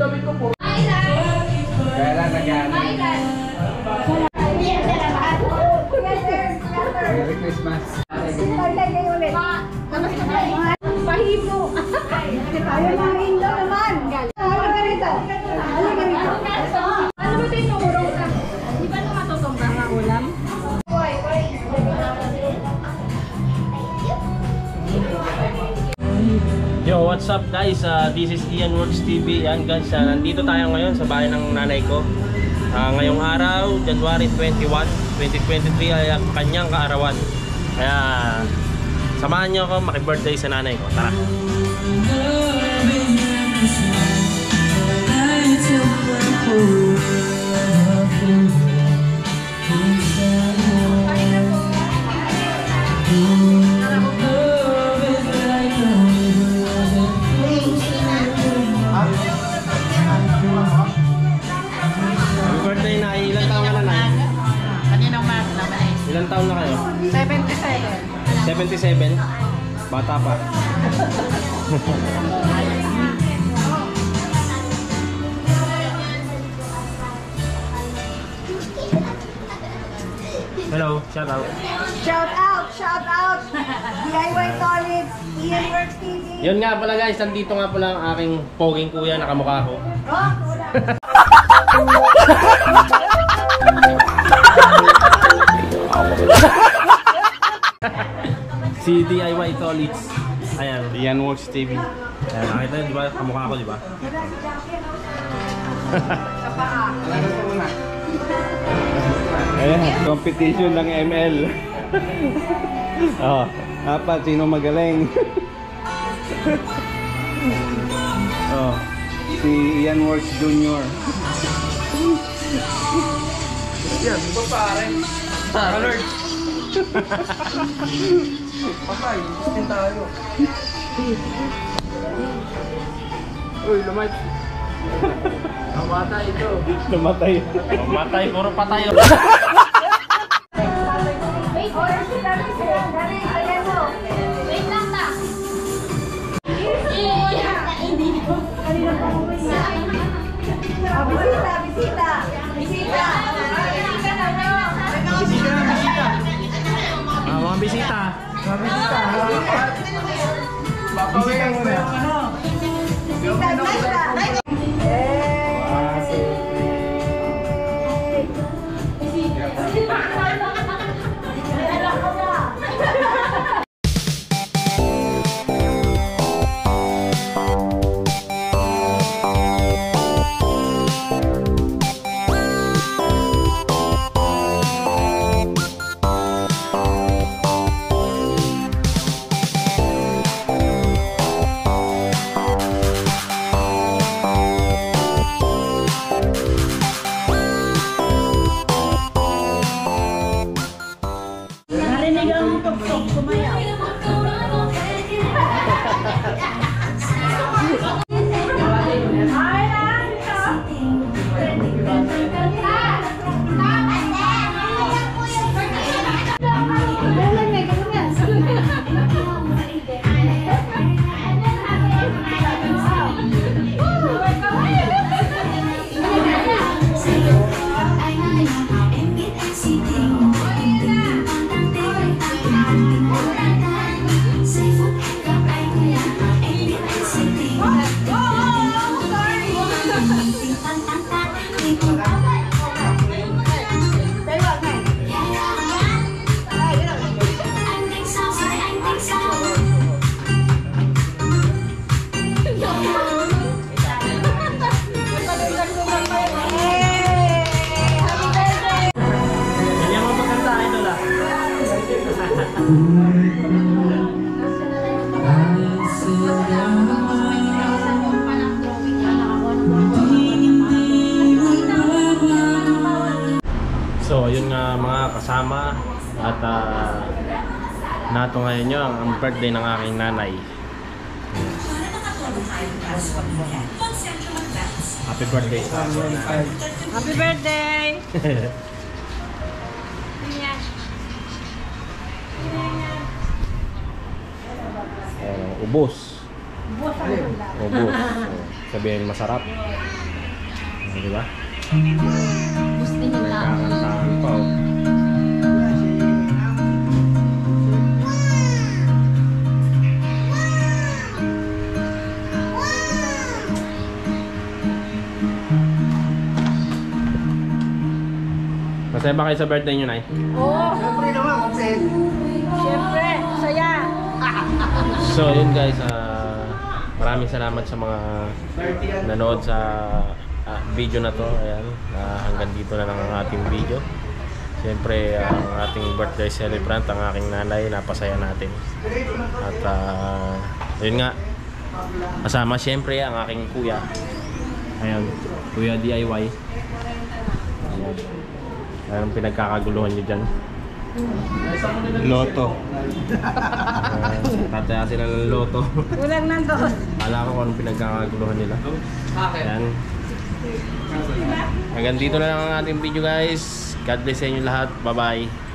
damit ko po. Kaya lang nag-ano. Merry Christmas. Pahimo. Ayaw mga Indo naman. Ano ba rito? Ano ba rito? Ano ba ito? Di ba ito matutumba nga ulam? Yo, what's up guys? This is Ian Works TV. Yan guys, nandito tayo ngayon sa bahay ng nanay ko. Ngayong araw, January 21, 2023 ay ang kanyang kaarawan. Kaya samahan niyo ako maki-birthday sa nanay ko. Tara! Ilang taon na kayo? 77. 77? Bata pa. Hello, shout out. Shout out! Shout out! DIY Toilets, Ian Works TV. Yun nga pala guys, nandito nga pala ang aking poging kuya na kamukha ko. Si DIY Toilets. Ayan, Ian Works TV. Ayan, nakita nyo, di ba? Kamukha ko, di ba? Ayan, competition ng ML. Oh, apat, sino magaling? Oh, si Ian Works Jr. Yan, di ba pare? Alert! Patay, gusto tayo. Uy, lumay. Namatay ito. Namatay. Matay, puro patay. Wait, order sila. Ayan mo. Wait lang na. Kanina pa mo ba? Bisita, bisita. Bisita. Mga bisita. Mga bisita. Bisita muna. Bisita, bisita. So, yun nga mga kasama at nato ngayon nyo ang birthday ng aking nanay. Happy birthday sa akin. Happy birthday! Ubos. Ubos. Ubos. sabihin masarap. Di ba? Gusto nila. Nagkakantahan pa oh. Masaya ba kayo sa birthday nyo, Nay? Oo. Siyempre naman, kapit. Siyempre, saya. So yun guys, maraming salamat sa mga nanood sa video na to. Ayan, hanggang dito na lang ang ating video. Siyempre ang ating birthday celebrant, ang aking nanay, napasaya natin. At yun nga, kasama siyempre ang aking kuya. Ayan, Kuya DIY. Ayan, anong pinagkakaguluhan nyo dyan? Loto. Tataya sila ng loto. Kulang nandoon. Alam ko kung anong pinagkakaguluhan nila. Ayan. Hanggang dito na lang ang ating video guys. God bless sa inyo lahat. Bye bye.